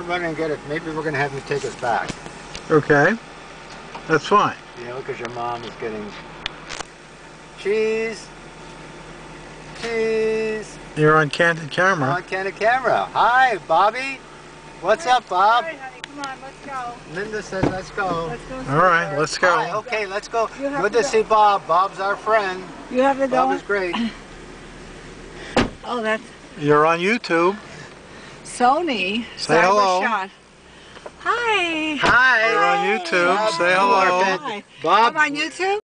run and get it. Maybe we're going to have you take us back. Okay. That's fine. You know, because your mom is getting... Cheese. Cheese. You're on candid camera. On candid camera. Hi, Bobby. What's up, Bob? All right, honey, come on, let's go. Linda says let's go. Let's go. All right, let's go. Hi, okay, let's go. You have Good to to go. see Bob. Bob's our friend. You have to go. Bob is great. Oh, that's You're on YouTube. Sony. Say hello. Shot. Hi. Hi. You're on YouTube. Bob, Say you are hello. fantastic. Hi. Bob. I'm on YouTube.